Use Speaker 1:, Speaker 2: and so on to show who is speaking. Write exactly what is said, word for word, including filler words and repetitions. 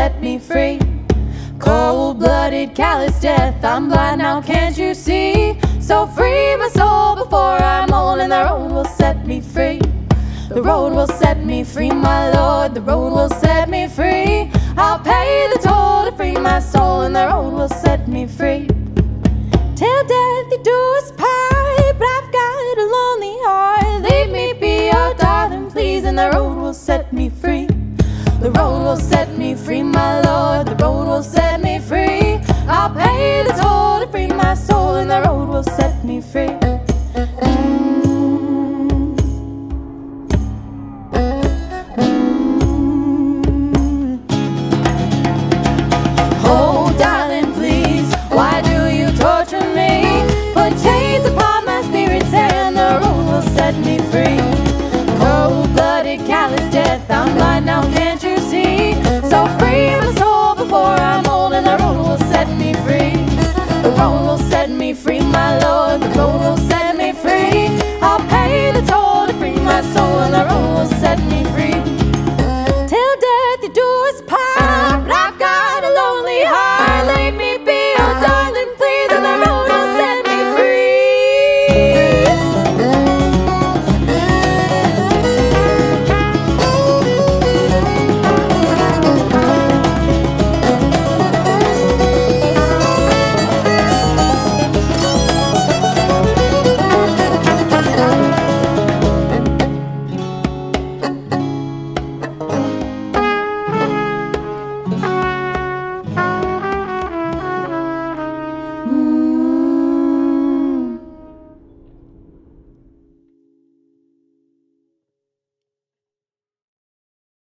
Speaker 1: set me free. Cold-blooded, callous death, I'm blind now, can't you see? So free my soul before I'm old, and the road will set me free. The road will set me free, my Lord, the road will set me free. I'll pay the toll to free my soul, and the road will set me free. Till death you do us part, but I've got a lonely heart. Leave me be your darling, please, and the road will set me free. The road will set me free, my Lord, the road will set me free. I'll pay the toll to free my soul, and the road will set me free. Oh, darling, please, why do you torture me? Put chains upon my spirits, and the road will set me free. Cold-blooded, callous death, I'm blind now, can't you see? So free my soul before I'm old, and the road will set me free. The road will set me free, my Lord, the road will